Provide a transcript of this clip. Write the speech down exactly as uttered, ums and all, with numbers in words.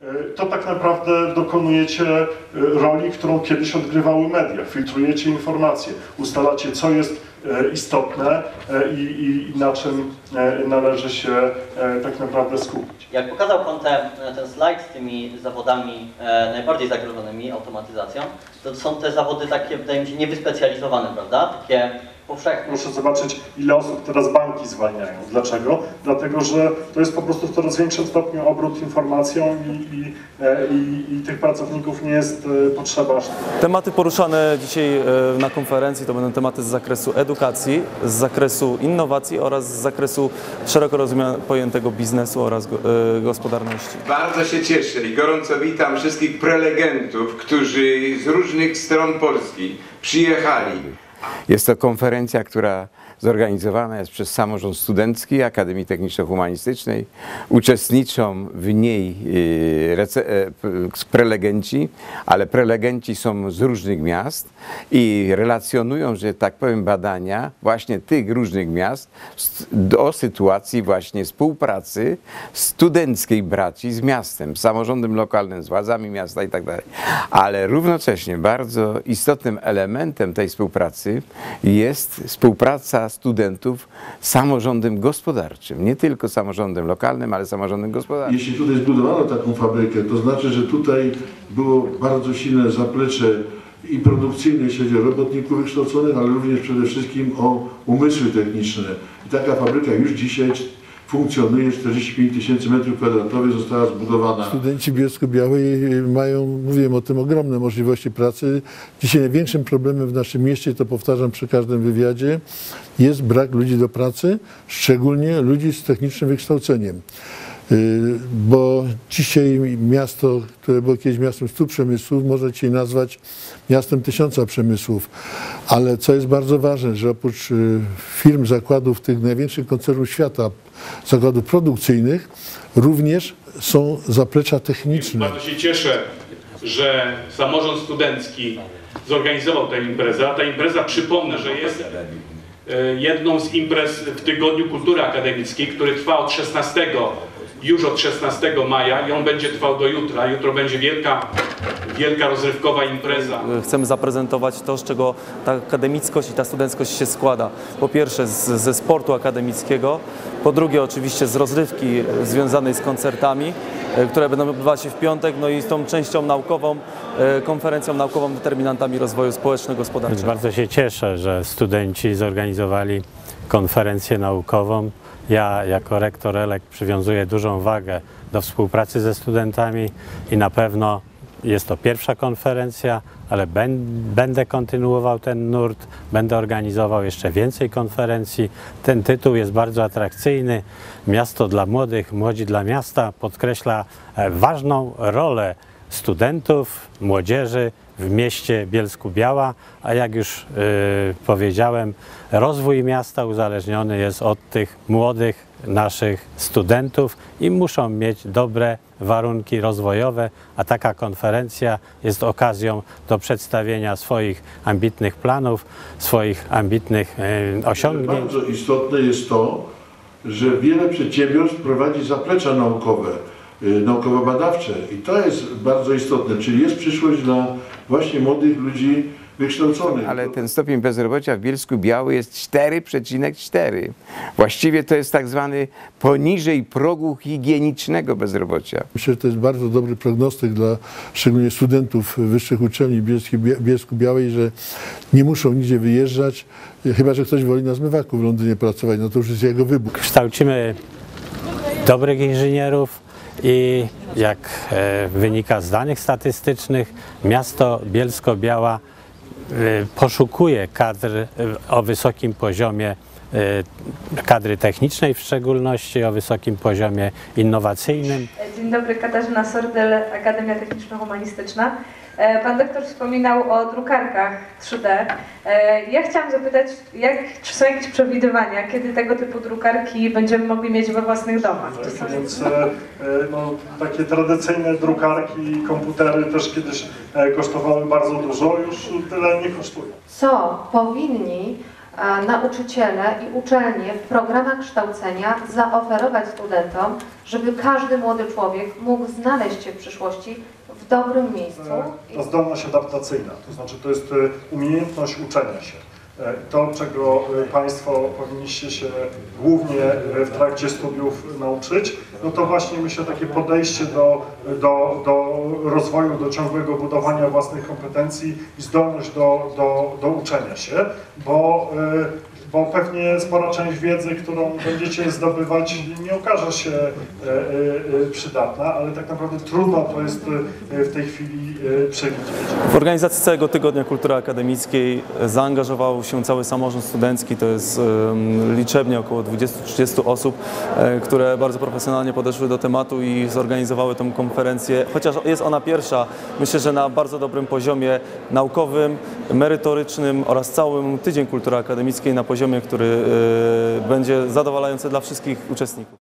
to tak naprawdę dokonujecie roli, którą kiedyś odgrywały media. Filtrujecie informacje, ustalacie, co jest istotne i, i, i na czym należy się tak naprawdę skupić. Jak pokazał Pan ten, ten slajd z tymi zawodami e, najbardziej zagrożonymi automatyzacją, to są te zawody takie, wydaje mi się, niewyspecjalizowane, prawda? Takie powszechne. Proszę zobaczyć, ile osób teraz banki zwalniają. Dlaczego? Dlatego, że to jest po prostu w coraz większym stopniu obrót informacją i, i, i, i tych pracowników nie jest potrzeba. Tematy poruszane dzisiaj na konferencji to będą tematy z zakresu edukacji, z zakresu innowacji oraz z zakresu szeroko rozumianego pojętego biznesu oraz gospodarności. Bardzo się cieszę i gorąco witam wszystkich prelegentów, którzy z różnych stron Polski przyjechali. Jest to konferencja, która zorganizowana jest przez Samorząd Studencki Akademii Techniczno-Humanistycznej. Uczestniczą w niej prelegenci, ale prelegenci są z różnych miast i relacjonują, że tak powiem, badania właśnie tych różnych miast do sytuacji właśnie współpracy studenckiej braci z miastem, z samorządem lokalnym, z władzami miasta i tak dalej. Ale równocześnie bardzo istotnym elementem tej współpracy jest współpraca studentów z samorządem gospodarczym. Nie tylko samorządem lokalnym, ale samorządem gospodarczym. Jeśli tutaj zbudowano taką fabrykę, to znaczy, że tutaj było bardzo silne zaplecze i produkcyjne, jeśli chodzi o robotników wykształconych, ale również przede wszystkim o umysły techniczne. I taka fabryka już dzisiaj funkcjonuje, czterdzieści pięć tysięcy metrów kwadratowych została zbudowana. Studenci Bielsko-Białej mają, mówiłem o tym, ogromne możliwości pracy. Dzisiaj największym problemem w naszym mieście, to powtarzam przy każdym wywiadzie, jest brak ludzi do pracy, szczególnie ludzi z technicznym wykształceniem. Bo dzisiaj miasto, które było kiedyś miastem stu przemysłów, można dzisiaj nazwać miastem tysiąca przemysłów. Ale co jest bardzo ważne, że oprócz firm, zakładów tych największych koncernów świata, zakładów produkcyjnych, również są zaplecza techniczne. Bardzo się cieszę, że samorząd studencki zorganizował tę imprezę. A ta impreza, przypomnę, że jest jedną z imprez w Tygodniu Kultury Akademickiej, który trwa od szesnastego już od szesnastego maja i on będzie trwał do jutra. Jutro będzie wielka, wielka rozrywkowa impreza. Chcemy zaprezentować to, z czego ta akademickość i ta studenckość się składa. Po pierwsze z, ze sportu akademickiego, po drugie oczywiście z rozrywki związanej z koncertami, które będą odbywać się w piątek, no i z tą częścią naukową, konferencją naukową determinantami rozwoju społeczno-gospodarczego. Bardzo się cieszę, że studenci zorganizowali konferencję naukową. Ja jako rektor elekt przywiązuję dużą wagę do współpracy ze studentami i na pewno jest to pierwsza konferencja, ale będę kontynuował ten nurt, będę organizował jeszcze więcej konferencji. Ten tytuł jest bardzo atrakcyjny. Miasto dla młodych, młodzi dla miasta podkreśla ważną rolę studentów, młodzieży w mieście Bielsku-Biała, a jak już y, powiedziałem, rozwój miasta uzależniony jest od tych młodych naszych studentów i muszą mieć dobre warunki rozwojowe, a taka konferencja jest okazją do przedstawienia swoich ambitnych planów, swoich ambitnych y, osiągnięć. Bardzo istotne jest to, że wiele przedsiębiorstw prowadzi zaplecza naukowe, naukowo-badawcze i to jest bardzo istotne, czyli jest przyszłość dla właśnie młodych ludzi wykształconych. Ale ten stopień bezrobocia w Bielsku-Białej jest cztery przecinek cztery. Właściwie to jest tak zwany poniżej progu higienicznego bezrobocia. Myślę, że to jest bardzo dobry prognostyk dla szczególnie studentów wyższych uczelni w Bielsku-Białej, że nie muszą nigdzie wyjeżdżać, chyba że ktoś woli na zmywaku w Londynie pracować, no to już jest jego wybór. Kształcimy dobrych inżynierów, i jak e, wynika z danych statystycznych, miasto Bielsko-Biała e, poszukuje kadr e, o wysokim poziomie, e, kadry technicznej w szczególności, o wysokim poziomie innowacyjnym. Dzień dobry, Katarzyna Sordel, Akademia Techniczno-Humanistyczna. Pan doktor wspominał o drukarkach trzy D. Ja chciałam zapytać, jak, czy są jakieś przewidywania, kiedy tego typu drukarki będziemy mogli mieć we własnych domach? Więc no, takie tradycyjne drukarki i komputery też kiedyś kosztowały bardzo dużo, już tyle nie kosztują. Co powinni a, nauczyciele i uczelnie w programach kształcenia zaoferować studentom, żeby każdy młody człowiek mógł znaleźć się w przyszłości w dobrym miejscu? Ta zdolność adaptacyjna, to znaczy to jest umiejętność uczenia się. To, czego Państwo powinniście się głównie w trakcie studiów nauczyć, no to właśnie myślę takie podejście do, do, do rozwoju, do ciągłego budowania własnych kompetencji i zdolność do, do, do uczenia się, bo, bo pewnie spora część wiedzy, którą będziecie zdobywać, nie okaże się przydatna, ale tak naprawdę trudno to jest w tej chwili przewidzieć. W organizacji całego Tygodnia Kultury Akademickiej zaangażował się cały samorząd studencki, to jest liczebnie około dwudziestu do trzydziestu osób, które bardzo profesjonalnie podeszły do tematu i zorganizowały tę konferencję. Chociaż jest ona pierwsza, myślę, że na bardzo dobrym poziomie naukowym, merytorycznym oraz cały Tydzień Kultury Akademickiej na poziomie, który będzie zadowalający dla wszystkich uczestników.